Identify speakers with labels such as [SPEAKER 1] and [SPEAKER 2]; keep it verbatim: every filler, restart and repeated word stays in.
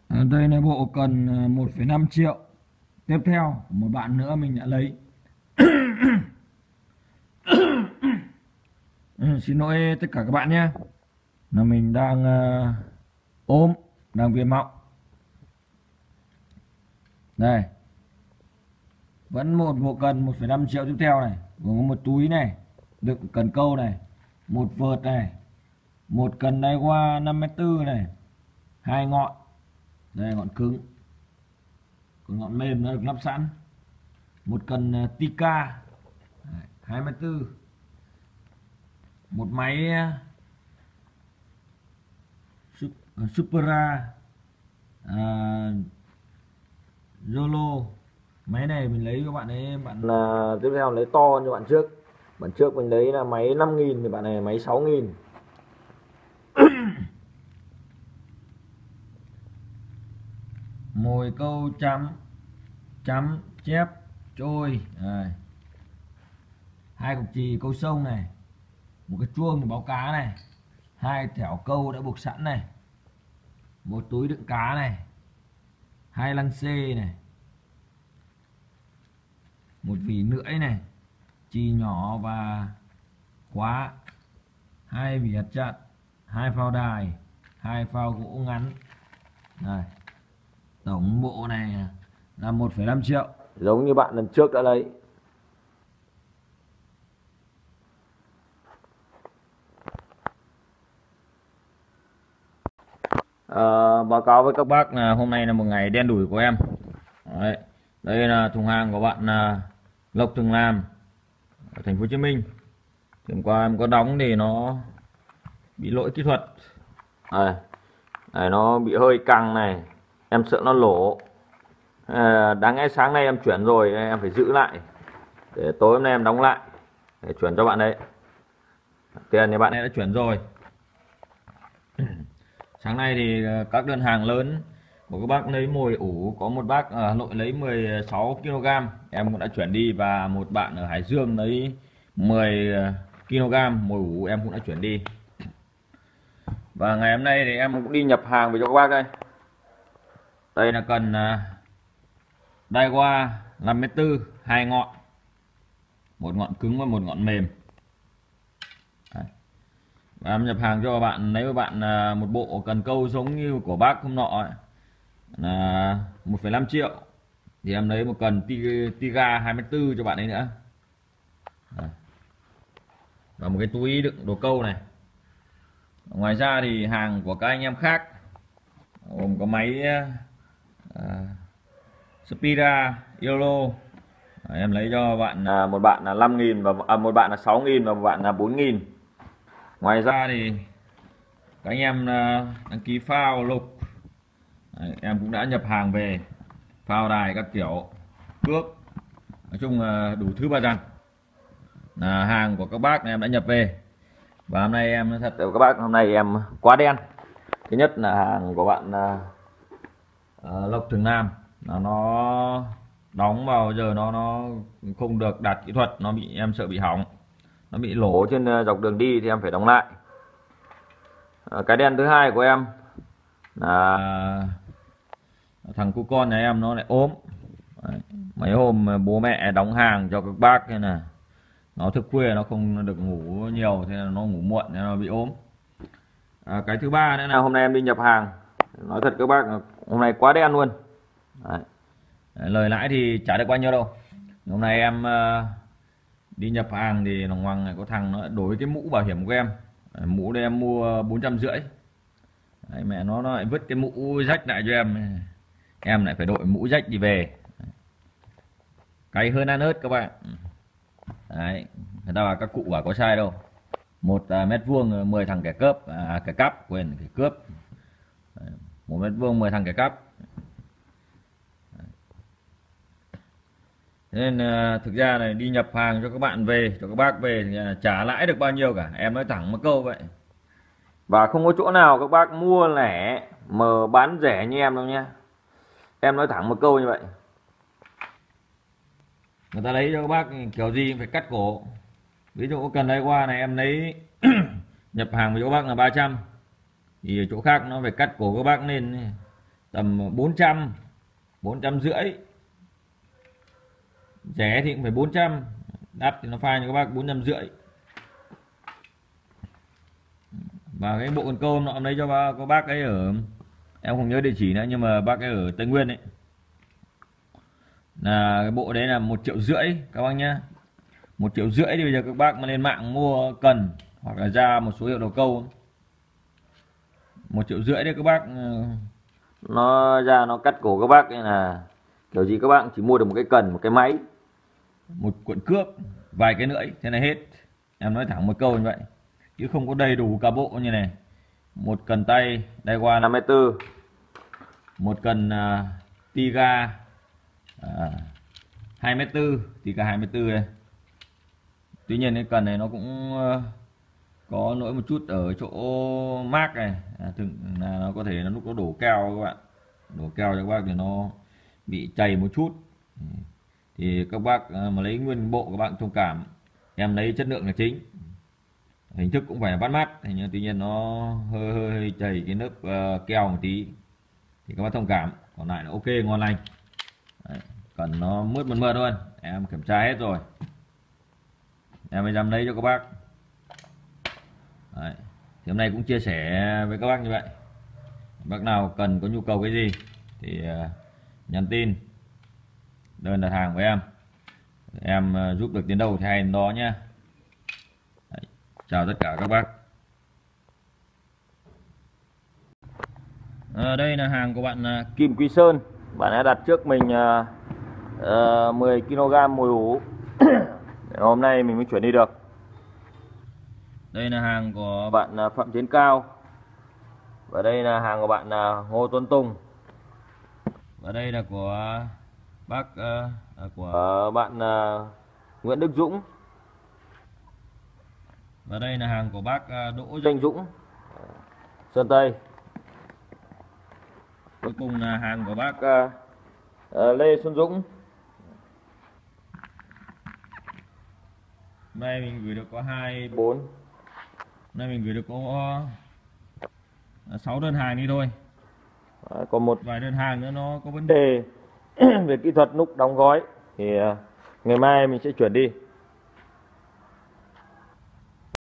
[SPEAKER 1] Ở đây là bộ cần ờ, một phẩy năm triệu. Tiếp theo một bạn nữa mình đã lấy. Ừ, xin lỗi tất cả các bạn nhé, là mình đang uh, ốm, đang viêm họng. Đây, vẫn một bộ cần một phẩy năm triệu tiếp theo này, gồm có một túi này đựng cần câu này, một vợt này, một cần đai qua năm mét tư này, hai ngọn, đây ngọn cứng, còn ngọn mềm nó được lắp sẵn, một cần uh, Tika hai mét tư, một máy uh, Supera uh, Zolo. Máy này mình lấy các bạn ấy, bạn là tiếp theo lấy to như bạn trước. Bạn trước mình lấy là máy năm nghìn thì bạn này máy sáu nghìn. Mồi câu chấm chấm chép trôi này. Hai cục chì câu sông này, một cái chuông để báo cá này, hai thẻo câu đã buộc sẵn này, một túi đựng cá này, hai lăng xê này, một vỉ lưỡi này, chì nhỏ và khóa, hai vỉ hạt chặn, hai phao đài, hai phao gỗ ngắn. Đây, tổng bộ này là một phẩy năm triệu, giống như bạn lần trước đã lấy. À, báo cáo với các bác là hôm nay là một ngày đen đủi của em. Đấy, đây là thùng hàng của bạn là Lộc Thường Làm ở thành phố Hồ Chí Minh. Hôm qua em có đóng thì nó bị lỗi kỹ thuật. Đây, đây nó bị hơi căng này, em sợ nó lổ. À, đáng lẽ sáng nay em chuyển rồi, em phải giữ lại để tối hôm nay em đóng lại để chuyển cho bạn đấy. Tiền thì bạn ấy đã chuyển rồi. Sáng nay thì các đơn hàng lớn của các bác lấy mồi ủ, có một bác ở Hà Nội lấy mười sáu ki lô gam em cũng đã chuyển đi, và một bạn ở Hải Dương lấy mười ki lô gam mồi ủ em cũng đã chuyển đi. Và ngày hôm nay thì em cũng đi nhập hàng về cho các bác đây. Đây là cần đai qua năm mét tư, hai ngọn, một ngọn cứng và một ngọn mềm. Đấy. Và em nhập hàng cho bạn lấy với bạn một bộ cần câu giống như của bác hôm nọ ấy, là một phẩy năm triệu, thì em lấy một cần Tiga hai mét tư cho bạn ấy nữa. Đấy. Và một cái túi đựng đồ câu này. Ngoài ra thì hàng của các anh em khác gồm có máy uh, Spira Yolo. Đấy, em lấy cho bạn uh, một bạn là năm nghìn và à, một bạn là sáu nghìn và một bạn là bốn nghìn. Ngoài ra thì các anh em uh, đăng ký phao lục. Đấy, em cũng đã nhập hàng về, phao đài các kiểu, cước, nói chung là đủ thứ ba dặn là hàng của các bác này em đã nhập về. Và hôm nay em thật các bác, hôm nay em quá đen. Thứ nhất là hàng của bạn uh, Lộc Thường Nam là nó đóng vào giờ nó nó không được đạt kỹ thuật, nó bị em sợ bị hỏng, nó bị lỗ trên dọc đường đi thì em phải đóng lại. Uh, cái đen thứ hai của em là thằng cu con nhà em nó lại ốm. Đấy. Mấy hôm bố mẹ đóng hàng cho các bác nên là nó thức khuya, nó không được ngủ nhiều, thế là nó ngủ muộn nên nó bị ốm. À, cái thứ ba nữa là hôm nay em đi nhập hàng, nói thật các bác hôm nay quá đen luôn. Đấy. Lời lãi thì trả được bao nhiêu đâu. Hôm nay em uh, đi nhập hàng thì lòng ngoằng này có thằng nó đổi cái mũ bảo hiểm của em. Đấy, mũ đây em mua bốn trăm rưỡi. Đấy, mẹ nó nó lại vứt cái mũ rách lại cho em, em lại phải đội mũ rách đi về. Cay hơn ăn ớt các bạn. Đấy, người ta bảo các cụ bảo có sai đâu. Một uh, mét vuông mười thằng kẻ cướp, à, kẻ cắp, quên, kẻ cướp. Đấy, một mét vuông mười thằng kẻ cắp. Đấy. Nên uh, thực ra này đi nhập hàng cho các bạn về, cho các bác về thì uh, trả lãi được bao nhiêu cả, em nói thẳng một câu vậy. Và không có chỗ nào các bác mua lẻ mà bán rẻ như em đâu nha. Em nói thẳng một câu như vậy. Người ta lấy cho các bác kiểu gì phải cắt cổ. Ví dụ cần đai qua này em lấy nhập hàng với các bác là ba trăm, thì chỗ khác nó phải cắt cổ các bác lên tầm bốn trăm, bốn trăm rưỡi, rẻ thì cũng phải bốn trăm, đắt thì nó pha cho các bác bốn trăm rưỡi. Và cái bộ cần câu nọ lấy cho bác, có bác ấy ở, em không nhớ địa chỉ nữa, nhưng mà bác ấy ở Tây Nguyên ấy, là cái bộ đấy là một triệu rưỡi các bác nhá. Một triệu rưỡi thì bây giờ các bác mà lên mạng mua cần hoặc là ra một số hiệu đầu câu, một triệu rưỡi đấy các bác, nó ra nó cắt cổ các bác, nên là kiểu gì các bác chỉ mua được một cái cần, một cái máy, một cuộn cước, vài cái lưỡi, thế là hết. Em nói thẳng một câu như vậy, chứ không có đầy đủ cả bộ như này. Một cần tay Daiwa năm mươi tư, một cần uh, Tiga uh, hai mét tư, Tiga hai mét tư đây. Tuy nhiên cái cần này nó cũng uh, có lỗi một chút ở chỗ mác này, à, thường là nó có thể nó lúc nó đổ keo các bạn, đổ keo cho các bác thì nó bị chảy một chút. Thì các bác mà lấy nguyên bộ các bạn thông cảm, em lấy chất lượng là chính, hình thức cũng phải là bắt mắt, nhưng tuy nhiên nó hơi hơi, hơi chảy cái lớp uh, keo một tí thì các bác thông cảm, còn lại là ok ngon lành. Đấy, cần nó mướt mượt mượt luôn, em kiểm tra hết rồi, em mới dám lấy cho các bác. Đấy, thì hôm nay cũng chia sẻ với các bác như vậy. Bác nào cần có nhu cầu cái gì thì uh, nhắn tin đơn đặt hàng với em, em uh, giúp được đến đâu thì hay đến đó nhé. Đấy, chào tất cả các bác. À, đây là hàng của bạn uh, Kim Quy Sơn, bạn đã đặt trước mình uh, uh, mười ki lô gam mồi ủ. Hôm nay mình mới chuyển đi được. Đây là hàng của bạn Phạm Chiến Cao, và đây là hàng của bạn Ngô Tuấn Tùng, và đây là của bác uh, của bạn uh, Nguyễn Đức Dũng, và đây là hàng của bác uh, Đỗ Danh Dũng, Sơn Tây. Cuối cùng là hàng của bác uh, uh, Lê Xuân Dũng. Nay mình gửi được có hai bốn, nay mình gửi được có sáu đơn hàng đi thôi. À, còn một vài đơn hàng nữa nó có vấn đề về kỹ thuật lúc đóng gói thì uh, ngày mai mình sẽ chuyển đi.